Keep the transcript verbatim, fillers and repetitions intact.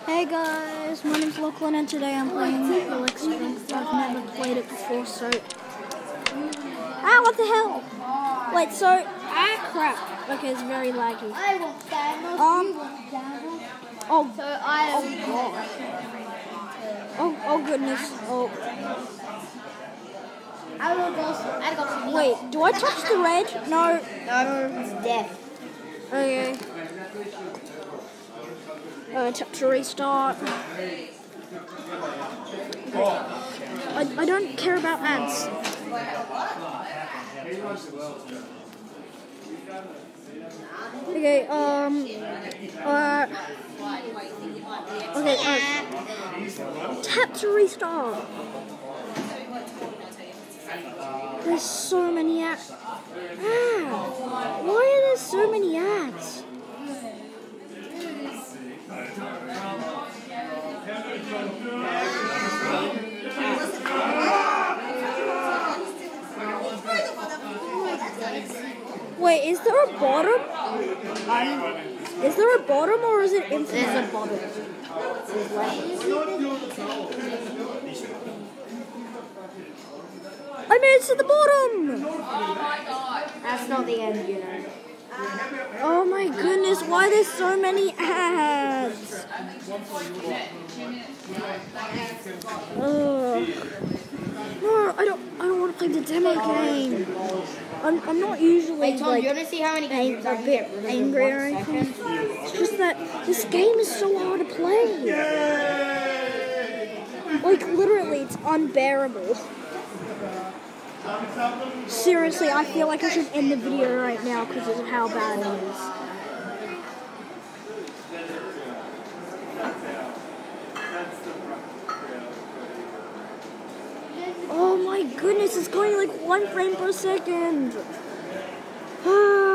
Hey guys, my name's Lachlan and today I'm playing Helix Strength. I've never played it before, so... Ah, what the hell? Wait, so... Ah, crap. Okay, it's very laggy. I want Thanos, Um, you want Thanos. Oh, So I oh am... gosh. Oh, oh goodness. Oh, I will go... I go see wait, do I touch the red? No. No, it's death. Okay. Uh, tap to restart. I, I don't care about ads. Okay, um, uh, okay, uh, tap to restart. There's so many ads. Ah, why are there so many ads? Wait, is there a bottom? Is there a bottom or is it infinite? There's a bottom. I made it to the bottom! That's not the end, you know. Oh my goodness, why are there so many ads? Ugh. No, I don't I don't want to play the demo game. I'm I'm not usually Wait, Tom, like do you want to see how many ang- games I a can bit get rid of in angry one or anything. second? It's just that this game is so hard to play. Like literally, it's unbearable. Seriously, I feel like I should end the video right now because of how bad it is. Oh my goodness, it's going like one frame per second. Ah.